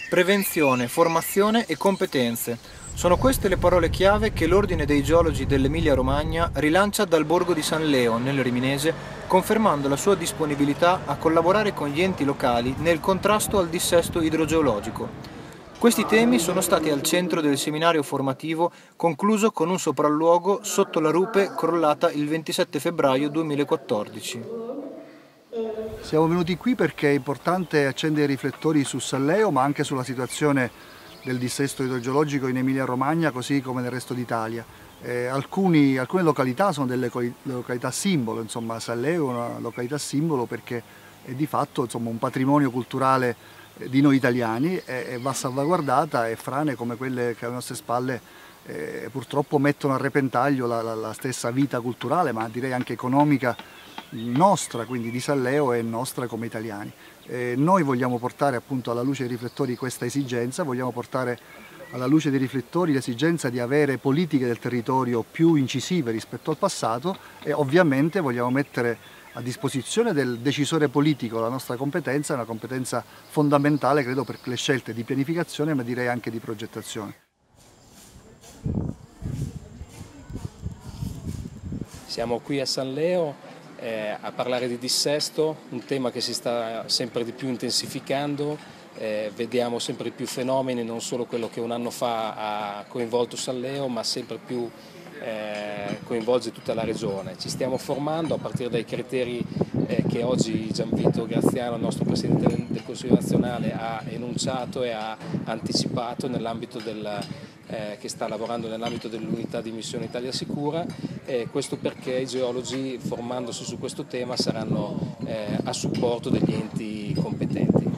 Prevenzione, formazione e competenze. Sono queste le parole chiave che l'Ordine dei Geologi dell'Emilia-Romagna rilancia dal borgo di San Leo, nel Riminese, confermando la sua disponibilità a collaborare con gli enti locali nel contrasto al dissesto idrogeologico. Questi temi sono stati al centro del seminario formativo concluso con un sopralluogo sotto la rupe crollata il 27 febbraio 2014. Siamo venuti qui perché è importante accendere i riflettori su San Leo, ma anche sulla situazione del dissesto idrogeologico in Emilia-Romagna, così come nel resto d'Italia. Alcune località sono delle località simbolo, insomma San Leo è una località simbolo perché è di fatto, insomma, un patrimonio culturale di noi italiani e va salvaguardata, e frane come quelle che alle nostre spalle purtroppo mettono a repentaglio la stessa vita culturale, ma direi anche economica nostra, quindi di San Leo, e nostra come italiani. Noi vogliamo portare appunto alla luce dei riflettori questa esigenza, vogliamo portare alla luce dei riflettori l'esigenza di avere politiche del territorio più incisive rispetto al passato, e ovviamente vogliamo mettere a disposizione del decisore politico la nostra competenza, una competenza fondamentale credo per le scelte di pianificazione, ma direi anche di progettazione. Siamo qui a San Leo a parlare di dissesto, un tema che si sta sempre di più intensificando, vediamo sempre più fenomeni, non solo quello che un anno fa ha coinvolto San Leo, ma sempre più coinvolge tutta la regione. Ci stiamo formando a partire dai criteri che oggi Gianvito Graziano, il nostro Presidente del Consiglio nazionale, ha enunciato e ha anticipato nell'ambito che sta lavorando nell'ambito dell'unità di missione Italia Sicura. Questo perché i geologi, formandosi su questo tema, saranno a supporto degli enti competenti.